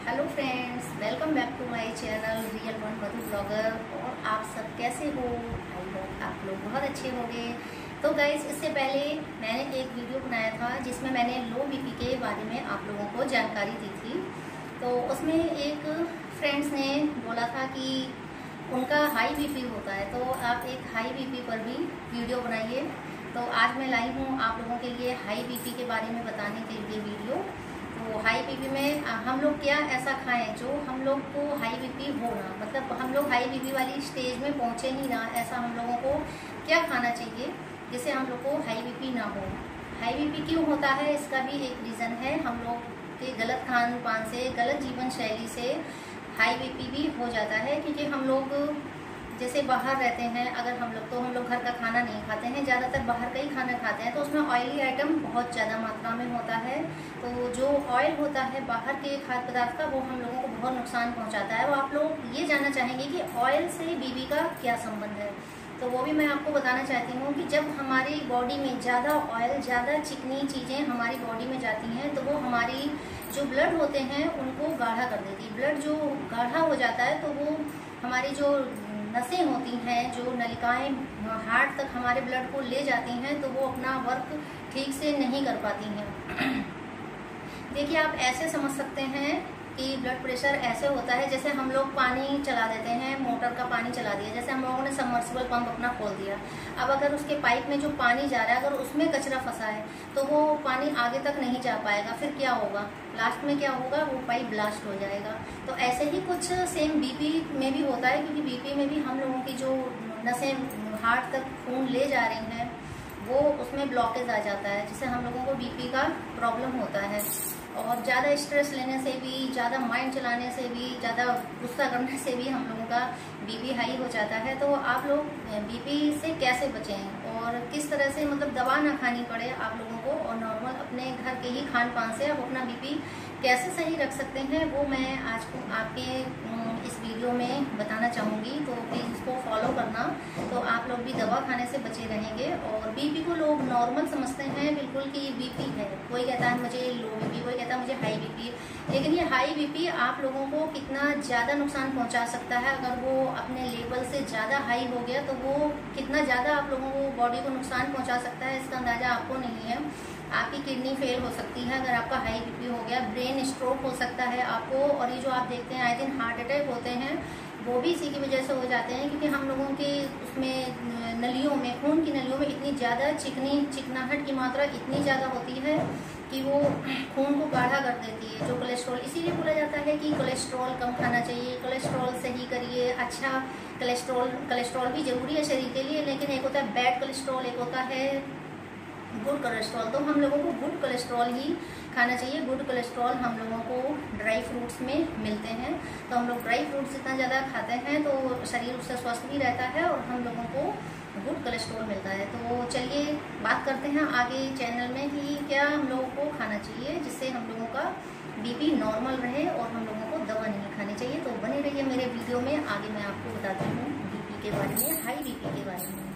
Hello friends, welcome back to my channel real one Madhu blogger. और आप सब कैसे हो? आई होप आप लोग बहुत अच्छे होंगे। तो गाइस, इससे पहले मैंने एक वीडियो बनाया था जिसमें मैंने लो बीपी के बारे में आप लोगों को जानकारी दी थी। तो उसमें एक फ्रेंड्स ने बोला था कि उनका हाई बीपी होता है, तो आप एक हाई बीपी पर भी वीडियो बनाइए। तो आज मैं लाई हूँ आप लोगों के लिए हाई बीपी के बारे में बताने के लिए वीडियो। तो हाई बीपी में हम लोग क्या ऐसा खाएं जो हम लोग को हाई बीपी हो ना, मतलब हम लोग हाई बीपी वाली स्टेज में पहुंचे ही ना, ऐसा हम लोगों को क्या खाना चाहिए जिससे हम लोग को हाई बीपी ना हो। हाई बीपी क्यों होता है, इसका भी एक रीज़न है। हम लोग के गलत खान पान से, गलत जीवन शैली से हाई बीपी भी हो जाता है। क्योंकि हम लोग जैसे बाहर रहते हैं, अगर हम लोग घर का खाना नहीं खाते हैं, ज़्यादातर बाहर का ही खाना खाते हैं, तो उसमें ऑयली आइटम बहुत ज़्यादा मात्रा में होता है। तो जो ऑयल होता है बाहर के खाद्य पदार्थ का, वो हम लोगों को बहुत नुकसान पहुंचाता है। वो आप लोग ये जानना चाहेंगे कि ऑयल से बीपी का क्या संबंध है, तो वो भी मैं आपको बताना चाहती हूँ कि जब हमारी बॉडी में ज़्यादा ऑयल, ज़्यादा चिकनी चीज़ें हमारी बॉडी में जाती हैं, तो वो हमारी जो ब्लड होते हैं उनको गाढ़ा कर देती है। ब्लड जो गाढ़ा हो जाता है, तो वो हमारी जो नसें होती हैं, जो नलिकाएं हार्ट तक हमारे ब्लड को ले जाती हैं, तो वो अपना वर्क ठीक से नहीं कर पाती हैं। देखिए, आप ऐसे समझ सकते हैं कि ब्लड प्रेशर ऐसे होता है जैसे हम लोग पानी चला देते हैं, मोटर का पानी चला दिया, जैसे हम लोगों ने सबमर्सिबल पंप अपना खोल दिया। अब अगर उसके पाइप में जो पानी जा रहा है, अगर उसमें कचरा फंसा है, तो वो पानी आगे तक नहीं जा पाएगा। फिर क्या होगा, लास्ट में क्या होगा, वो पाइप ब्लास्ट हो जाएगा। तो ऐसे ही कुछ सेम बीपी में भी होता है, क्योंकि बीपी में भी हम लोगों की जो नसें हार्ट तक खून ले जा रही हैं, वो उसमें ब्लॉकेज आ जाता है, जिससे हम लोगों को बीपी का प्रॉब्लम होता है। और ज़्यादा स्ट्रेस लेने से भी, ज़्यादा माइंड चलाने से भी, ज़्यादा गुस्सा करने से भी हम लोगों का बीपी हाई हो जाता है। तो आप लोग बीपी से कैसे बचें और किस तरह से, मतलब दवा ना खानी पड़े आप लोगों को, और नॉर्मल अपने घर के ही खान पान से आप अपना बीपी कैसे सही रख सकते हैं, वो मैं आज को आपके इस वीडियो में बताना चाहूँगी। तो प्लीज़ इसको फॉलो करना, तो आप लोग भी दवा खाने से बचे रहेंगे। और बीपी को लोग नॉर्मल समझते हैं बिल्कुल कि बीपी है, कोई कहता है मुझे लो बीपी, कोई कहता है मुझे हाई बीपी। लेकिन ये हाई बीपी आप लोगों को कितना ज़्यादा नुकसान पहुंचा सकता है, अगर वो अपने लेवल से ज़्यादा हाई हो गया, तो वो कितना ज़्यादा आप लोगों को बॉडी को नुकसान पहुंचा सकता है, इसका अंदाज़ा आपको नहीं है। आपकी किडनी फेल हो सकती है अगर आपका हाई बीपी हो गया, ब्रेन स्ट्रोक हो सकता है आपको। और ये जो आप देखते हैं आए दिन हार्ट अटैक होते हैं, वो भी इसी की वजह से हो जाते हैं, क्योंकि हम लोगों के उसमें नलियों में, खून की नलियों में इतनी ज़्यादा चिकनाहट की मात्रा इतनी ज़्यादा होती है कि वो खून को गाढ़ा कर देती है। जो कोलेस्ट्रॉल, इसीलिए बोला जाता है कि कोलेस्ट्रॉल कम खाना चाहिए, कोलेस्ट्रॉल सही करिए। अच्छा, कोलेस्ट्रॉल भी जरूरी है शरीर के लिए, लेकिन एक होता है बैड कोलेस्ट्रॉल, एक होता है गुड कोलेस्ट्रॉल। तो हम लोगों को गुड कोलेस्ट्रॉल ही खाना चाहिए। गुड कोलेस्ट्रॉल हम लोगों को ड्राई फ्रूट्स में मिलते हैं, तो हम लोग ड्राई फ्रूट्स जितना ज़्यादा खाते हैं तो शरीर उससे स्वस्थ भी रहता है और हम लोगों को गुड कोलेस्ट्रॉल मिलता है। तो चलिए बात करते हैं आगे चैनल में कि क्या हम लोगों को खाना चाहिए जिससे हम लोगों का बीपी नॉर्मल रहे और हम लोगों को दवा नहीं खानी चाहिए। तो बने रहिए मेरे वीडियो में, आगे मैं आपको बताती हूँ बीपी के बारे में, हाई बीपी के बारे में।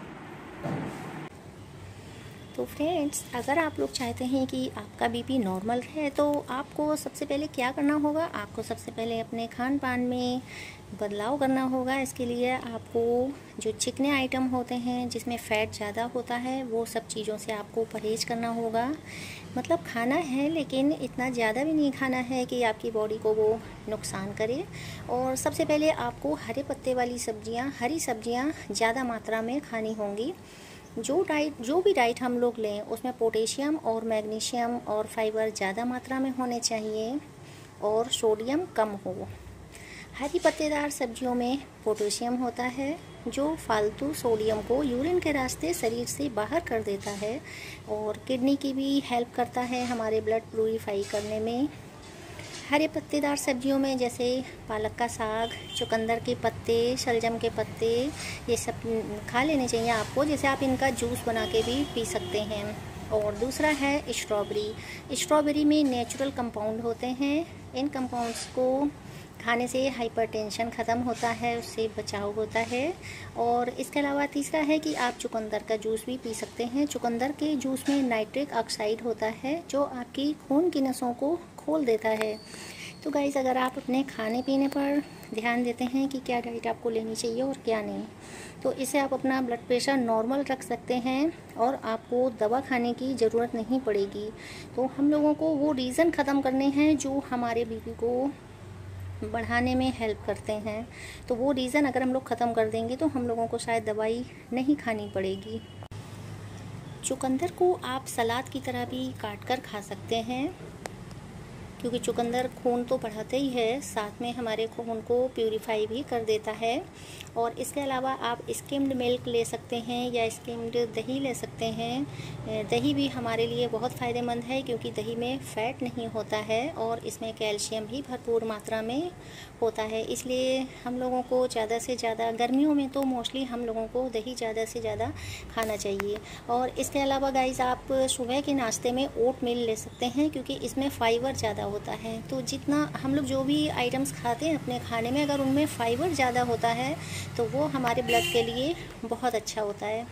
तो फ्रेंड्स, अगर आप लोग चाहते हैं कि आपका बीपी नॉर्मल रहे, तो आपको सबसे पहले क्या करना होगा, आपको सबसे पहले अपने खान पान में बदलाव करना होगा। इसके लिए आपको जो चिकने आइटम होते हैं जिसमें फ़ैट ज़्यादा होता है, वो सब चीज़ों से आपको परहेज़ करना होगा। मतलब खाना है, लेकिन इतना ज़्यादा भी नहीं खाना है कि आपकी बॉडी को वो नुकसान करे। और सबसे पहले आपको हरे पत्ते वाली सब्जियां, हरी सब्जियां ज़्यादा मात्रा में खानी होंगी। जो भी डाइट हम लोग लें, उसमें पोटेशियम और मैग्नीशियम और फाइबर ज़्यादा मात्रा में होने चाहिए और सोडियम कम हो। हरी पत्तेदार सब्जियों में पोटेशियम होता है, जो फालतू सोडियम को यूरिन के रास्ते शरीर से बाहर कर देता है और किडनी की भी हेल्प करता है हमारे ब्लड प्यूरिफाई करने में। हरे पत्तेदार सब्जियों में जैसे पालक का साग, चुकंदर के पत्ते, शलजम के पत्ते, ये सब खा लेने चाहिए आपको। जैसे आप इनका जूस बना के भी पी सकते हैं। और दूसरा है स्ट्रॉबेरी। स्ट्रॉबेरी में नेचुरल कंपाउंड होते हैं, इन कंपाउंड्स को खाने से हाइपरटेंशन ख़त्म होता है, उससे बचाव होता है। और इसके अलावा तीसरा है कि आप चुकंदर का जूस भी पी सकते हैं। चुकंदर के जूस में नाइट्रिक ऑक्साइड होता है, जो आपकी खून की नसों को खोल देता है, तो गाइस, अगर आप अपने खाने पीने पर ध्यान देते हैं कि क्या डाइट आपको लेनी चाहिए और क्या नहीं, तो इससे आप अपना ब्लड प्रेशर नॉर्मल रख सकते हैं और आपको दवा खाने की ज़रूरत नहीं पड़ेगी। तो हम लोगों को वो रीज़न ख़त्म करने हैं जो हमारे बीपी को बढ़ाने में हेल्प करते हैं। तो वो रीज़न अगर हम लोग ख़त्म कर देंगे तो हम लोगों को शायद दवाई नहीं खानी पड़ेगी। चुकंदर को आप सलाद की तरह भी काट कर खा सकते हैं, क्योंकि चुकंदर खून तो बढ़ाते ही है, साथ में हमारे खून को प्यूरिफाई भी कर देता है। और इसके अलावा आप स्किम्ड मिल्क ले सकते हैं या स्किम्ड दही ले सकते हैं। दही भी हमारे लिए बहुत फ़ायदेमंद है, क्योंकि दही में फ़ैट नहीं होता है और इसमें कैल्शियम भी भरपूर मात्रा में होता है। इसलिए हम लोगों को ज़्यादा से ज़्यादा, गर्मियों में तो मोस्टली हम लोगों को दही ज़्यादा से ज़्यादा खाना चाहिए। और इसके अलावा गाइस, आप सुबह के नाश्ते में ओट मील ले सकते हैं, क्योंकि इसमें फ़ाइबर ज़्यादा होता है। तो जितना हम लोग जो भी आइटम्स खाते हैं अपने खाने में, अगर उनमें फ़ाइबर ज़्यादा होता है तो वो हमारे ब्लड के लिए बहुत अच्छा होता है।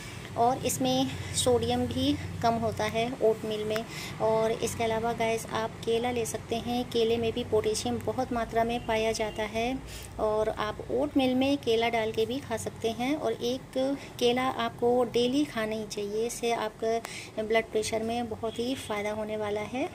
और इसमें सोडियम भी कम होता है ओट मील में। और इसके अलावा गाइस, आप केला ले सकते हैं। केले में भी पोटेशियम बहुत मात्रा में पाया जाता है और आप ओट मील में केला डाल के भी खा सकते हैं। और एक केला आपको डेली खाना ही चाहिए, इससे आपका ब्लड प्रेशर में बहुत ही फ़ायदा होने वाला है।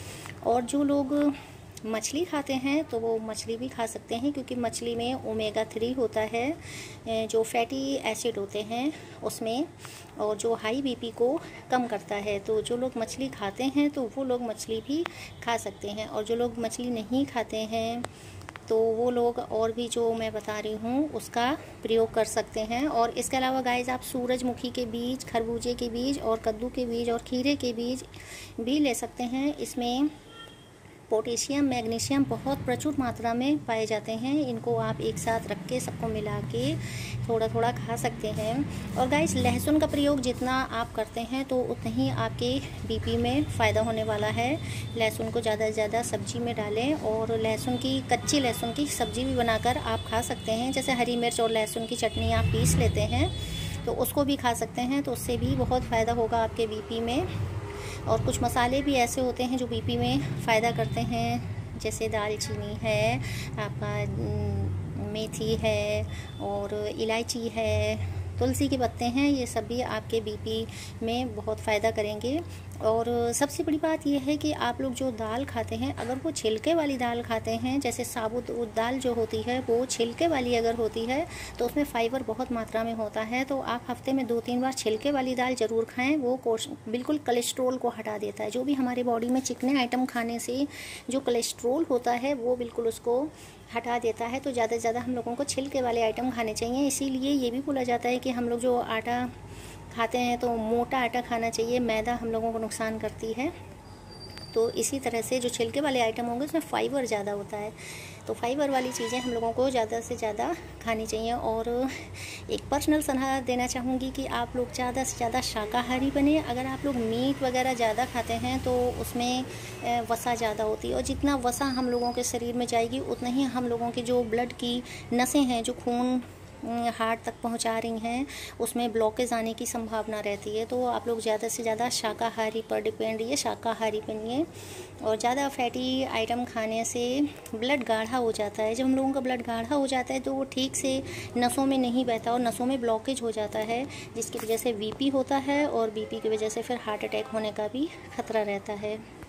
और जो लोग मछली खाते हैं तो वो मछली भी खा सकते हैं, क्योंकि मछली में ओमेगा 3 होता है, जो फैटी एसिड होते हैं उसमें, और जो हाई बीपी को कम करता है। तो जो लोग मछली खाते हैं तो वो लोग मछली भी खा सकते हैं। और जो लोग मछली नहीं खाते हैं तो वो लोग और भी जो मैं बता रही हूँ उसका प्रयोग कर सकते हैं। और इसके अलावा गाइस, आप सूरजमुखी के बीज, खरबूजे के बीज और कद्दू के बीज और खीरे के बीज भी ले सकते हैं। इसमें पोटेशियम, मैग्नीशियम बहुत प्रचुर मात्रा में पाए जाते हैं। इनको आप एक साथ रख के सबको मिला के थोड़ा थोड़ा खा सकते हैं। और गाइस, लहसुन का प्रयोग जितना आप करते हैं तो उतना ही आपके बीपी में फ़ायदा होने वाला है। लहसुन को ज़्यादा से ज़्यादा सब्जी में डालें, और लहसुन की, कच्ची लहसुन की सब्जी भी बनाकर आप खा सकते हैं। जैसे हरी मिर्च और लहसुन की चटनी आप पीस लेते हैं तो उसको भी खा सकते हैं, तो उससे भी बहुत फ़ायदा होगा आपके बीपी में। और कुछ मसाले भी ऐसे होते हैं जो बीपी में फ़ायदा करते हैं, जैसे दालचीनी है, आपका मेथी है और इलायची है, तुलसी के पत्ते हैं। ये सब भी आपके बीपी में बहुत फ़ायदा करेंगे। और सबसे बड़ी बात यह है कि आप लोग जो दाल खाते हैं, अगर वो छिलके वाली दाल खाते हैं, जैसे साबुत दाल जो होती है वो छिलके वाली अगर होती है तो उसमें फ़ाइबर बहुत मात्रा में होता है। तो आप हफ्ते में 2-3 बार छिलके वाली दाल ज़रूर खाएं। वो बिल्कुल कोलेस्ट्रोल को हटा देता है। जो भी हमारे बॉडी में चिकने आइटम खाने से जो कोलेस्ट्रोल होता है वो बिल्कुल उसको हटा देता है। तो ज़्यादा से ज़्यादा हम लोगों को छिलके वाले आइटम खाने चाहिए। इसीलिए ये भी बोला जाता है कि हम लोग जो आटा खाते हैं तो मोटा आटा खाना चाहिए, मैदा हम लोगों को नुकसान करती है। तो इसी तरह से जो छिलके वाले आइटम होंगे उसमें फ़ाइबर ज़्यादा होता है। तो फाइबर वाली चीज़ें हम लोगों को ज़्यादा से ज़्यादा खानी चाहिए। और एक पर्सनल सलाह देना चाहूँगी कि आप लोग ज़्यादा से ज़्यादा शाकाहारी बने। अगर आप लोग मीट वगैरह ज़्यादा खाते हैं तो उसमें वसा ज़्यादा होती है, और जितना वसा हम लोगों के शरीर में जाएगी उतना ही हम लोगों की जो ब्लड की नसें हैं, जो खून हार्ट तक पहुंचा रही हैं, उसमें ब्लॉकेज आने की संभावना रहती है। तो आप लोग ज़्यादा से ज़्यादा शाकाहारी पर डिपेंड रहिए, शाकाहारी बनिए। और ज़्यादा फैटी आइटम खाने से ब्लड गाढ़ा हो जाता है। जब हम लोगों का ब्लड गाढ़ा हो जाता है तो वो ठीक से नसों में नहीं बहता और नसों में ब्लॉकेज हो जाता है, जिसकी वजह से बीपी होता है, और बीपी की वजह से फिर हार्ट अटैक होने का भी खतरा रहता है।